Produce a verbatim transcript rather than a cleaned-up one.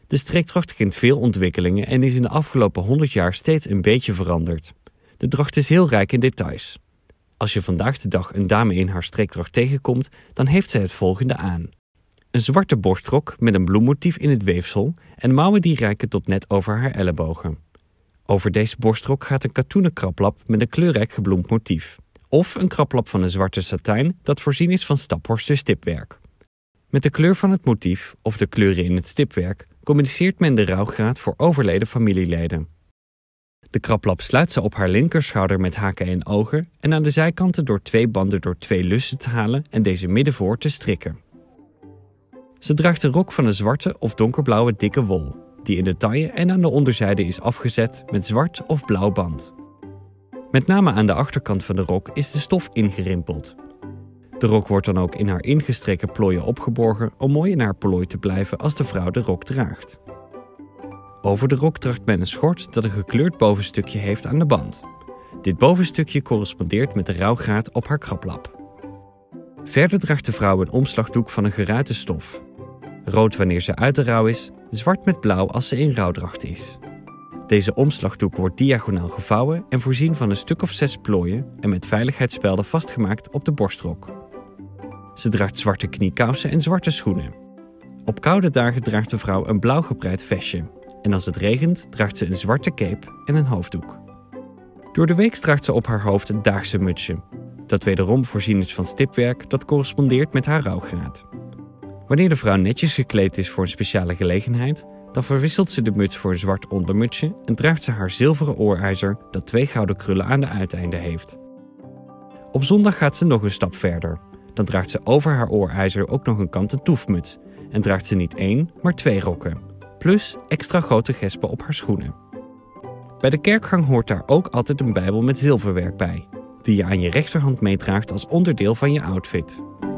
De streekdracht kent veel ontwikkelingen en is in de afgelopen honderd jaar steeds een beetje veranderd. De dracht is heel rijk in details. Als je vandaag de dag een dame in haar streekdracht tegenkomt, dan heeft zij het volgende aan. Een zwarte borstrok met een bloemmotief in het weefsel en mouwen die reiken tot net over haar ellebogen. Over deze borstrok gaat een katoenen kraplap met een kleurrijk gebloemd motief. Of een kraplap van een zwarte satijn dat voorzien is van Staphorster stipwerk. Met de kleur van het motief of de kleuren in het stipwerk communiceert men de rouwgraad voor overleden familieleden. De kraplap sluit ze op haar linkerschouder met haken en ogen en aan de zijkanten door twee banden door twee lussen te halen en deze middenvoor te strikken. Ze draagt een rok van een zwarte of donkerblauwe dikke wol, die in de taille en aan de onderzijde is afgezet met zwart of blauw band. Met name aan de achterkant van de rok is de stof ingerimpeld. De rok wordt dan ook in haar ingestreken plooien opgeborgen om mooi in haar plooi te blijven als de vrouw de rok draagt. Over de rok draagt men een schort dat een gekleurd bovenstukje heeft aan de band. Dit bovenstukje correspondeert met de rouwgraad op haar kraplap. Verder draagt de vrouw een omslagdoek van een geruite stof. Rood wanneer ze uit de rouw is, zwart met blauw als ze in rouwdracht is. Deze omslagdoek wordt diagonaal gevouwen en voorzien van een stuk of zes plooien en met veiligheidsspelden vastgemaakt op de borstrok. Ze draagt zwarte kniekousen en zwarte schoenen. Op koude dagen draagt de vrouw een blauw gebreid vestje en als het regent draagt ze een zwarte cape en een hoofddoek. Door de week draagt ze op haar hoofd een daagse mutsje, dat wederom voorzien is van stipwerk dat correspondeert met haar rouwgraad. Wanneer de vrouw netjes gekleed is voor een speciale gelegenheid, dan verwisselt ze de muts voor een zwart ondermutsje en draagt ze haar zilveren oorijzer dat twee gouden krullen aan de uiteinden heeft. Op zondag gaat ze nog een stap verder. Dan draagt ze over haar oorijzer ook nog een kanten toefmuts en draagt ze niet één, maar twee rokken, plus extra grote gespen op haar schoenen. Bij de kerkgang hoort daar ook altijd een bijbel met zilverwerk bij, die je aan je rechterhand meedraagt als onderdeel van je outfit.